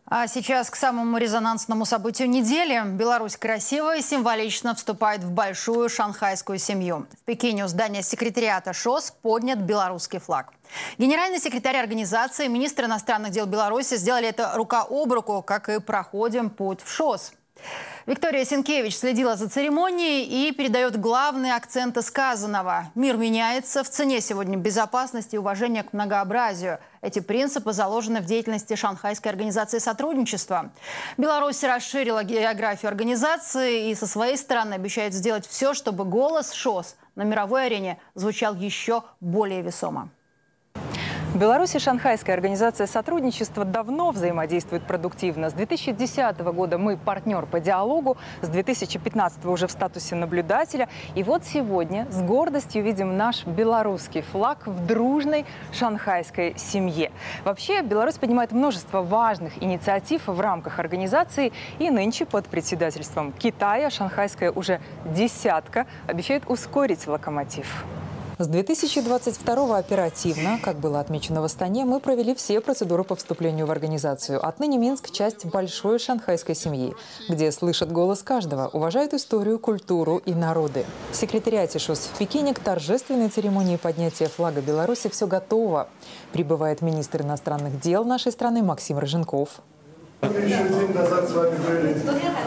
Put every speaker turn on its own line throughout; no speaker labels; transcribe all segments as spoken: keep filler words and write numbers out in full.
А сейчас к самому резонансному событию недели. Беларусь красиво и символично вступает в большую шанхайскую семью. В Пекине у здания секретариата ШОС поднят белорусский флаг. Генеральный секретарь организации, министр иностранных дел Беларуси сделали это рука об руку, как и проходим путь в ШОС. Виктория Сенкевич следила за церемонией и передает главные акценты сказанного. Мир меняется, в цене сегодня безопасности и уважения к многообразию. Эти принципы заложены в деятельности Шанхайской организации сотрудничества. Беларусь расширила географию организации и со своей стороны обещает сделать все, чтобы голос ШОС на мировой арене звучал еще более весомо.
Беларусь и Шанхайская организация сотрудничества давно взаимодействуют продуктивно. С две тысячи десятого года мы партнер по диалогу, с две тысячи пятнадцатого уже в статусе наблюдателя. И вот сегодня с гордостью видим наш белорусский флаг в дружной шанхайской семье. Вообще, Беларусь поднимает множество важных инициатив в рамках организации. И нынче под председательством Китая шанхайская уже десятка обещает ускорить локомотив. С две тысячи двадцать второго оперативно, как было отмечено в Астане, мы провели все процедуры по вступлению в организацию. Отныне Минск – часть большой шанхайской семьи, где слышат голос каждого, уважают историю, культуру и народы. В секретариате ШОС в Пекине к торжественной церемонии поднятия флага Беларуси все готово. Прибывает министр иностранных дел нашей страны Максим Рыженков.
Мы еще день назад с вами были.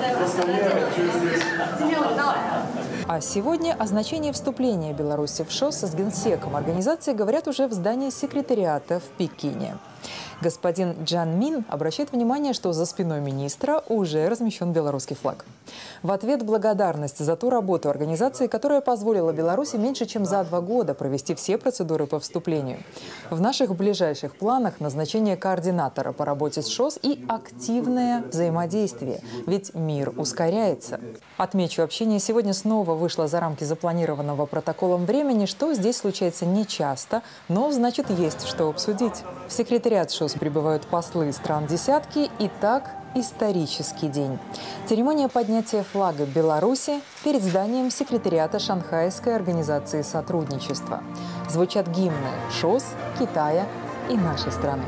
А сегодня о значении вступления Беларуси в ШОС с Генсеком организации говорят уже в здании секретариата в Пекине. Господин Джан Мин обращает внимание, что за спиной министра уже размещен белорусский флаг. В ответ благодарность за ту работу организации, которая позволила Беларуси меньше чем за два года провести все процедуры по вступлению. В наших ближайших планах назначение координатора по работе с ШОС и активное взаимодействие, ведь мир ускоряется. Отмечу, общение сегодня снова вышло за рамки запланированного протоколом времени, что здесь случается нечасто, но значит есть что обсудить. В секретариат ШОС прибывают послы стран десятки, и так исторический день. Церемония поднятия флага Беларуси перед зданием секретариата Шанхайской организации сотрудничества. Звучат гимны ШОС, Китая и нашей страны.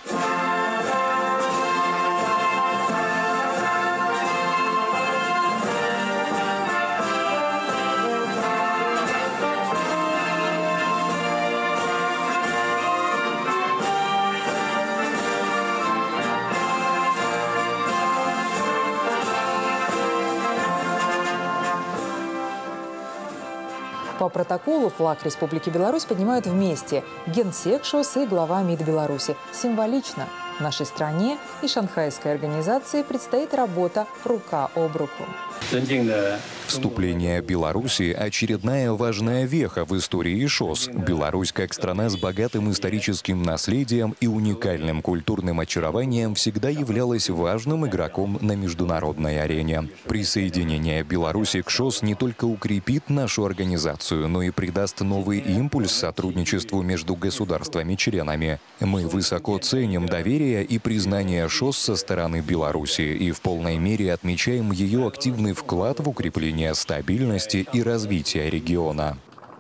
По протоколу флаг Республики Беларусь поднимают вместе Генсек ШОС и глава МИД Беларуси. Символично. Нашей стране и шанхайской организации предстоит работа рука об руку.
Вступление Беларуси – очередная важная веха в истории ШОС. Беларусь, как страна с богатым историческим наследием и уникальным культурным очарованием, всегда являлась важным игроком на международной арене. Присоединение Беларуси к ШОС не только укрепит нашу организацию, но и придаст новый импульс сотрудничеству между государствами-членами. Мы высоко ценим доверие и признание ШОС со стороны Беларуси и в полной мере отмечаем ее активный вклад в укрепление стабильности и развития региона.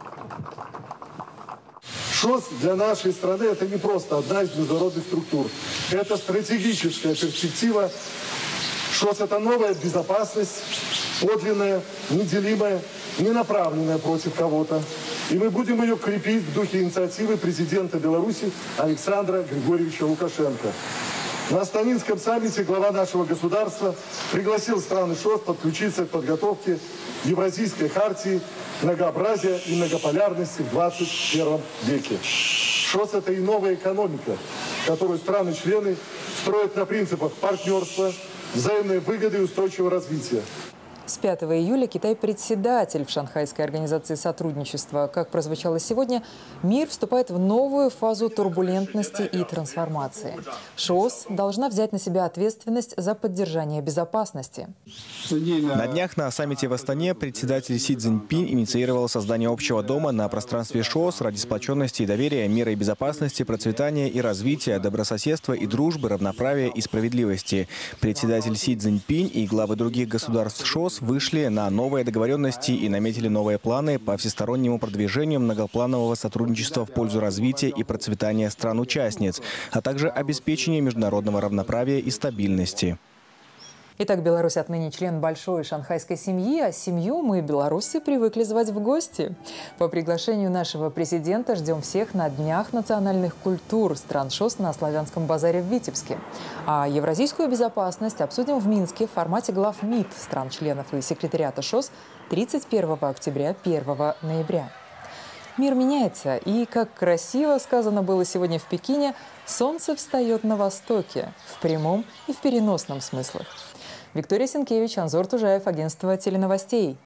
ШОС для нашей страны – это не просто одна из международных структур. Это стратегическая перспектива. ШОС – это новая безопасность, подлинная, неделимая, не направленная против кого-то. И мы будем ее крепить в духе инициативы президента Беларуси Александра Григорьевича Лукашенко. На Астанинском саммите глава нашего государства пригласил страны ШОС подключиться к подготовке Евразийской хартии многообразия и многополярности в двадцать первом веке. ШОС – это и новая экономика, которую страны-члены строят на принципах партнерства, взаимной выгоды и устойчивого развития.
С пятого июля Китай председатель в Шанхайской организации сотрудничества. Как прозвучало сегодня, мир вступает в новую фазу турбулентности и трансформации. ШОС должна взять на себя ответственность за поддержание безопасности.
На днях на саммите в Астане председатель Си Цзиньпин инициировал создание общего дома на пространстве ШОС ради сплоченности и доверия, мира и безопасности, процветания и развития, добрососедства и дружбы, равноправия и справедливости. Председатель Си Цзиньпин и главы других государств ШОС ШОС вышли на новые договоренности и наметили новые планы по всестороннему продвижению многопланового сотрудничества в пользу развития и процветания стран-участниц, а также обеспечения международного равноправия и стабильности.
Итак, Беларусь отныне член большой шанхайской семьи, а семью мы, белорусы, привыкли звать в гости. По приглашению нашего президента ждем всех на Днях национальных культур стран ШОС на Славянском базаре в Витебске. А евразийскую безопасность обсудим в Минске в формате глав МИД стран-членов и секретариата ШОС тридцать первого октября — первого ноября. Мир меняется, и, как красиво сказано было сегодня в Пекине, солнце встает на востоке, в прямом и в переносном смыслах. Виктория Сенкевич, Анзор Тужаев, агентство теленовостей.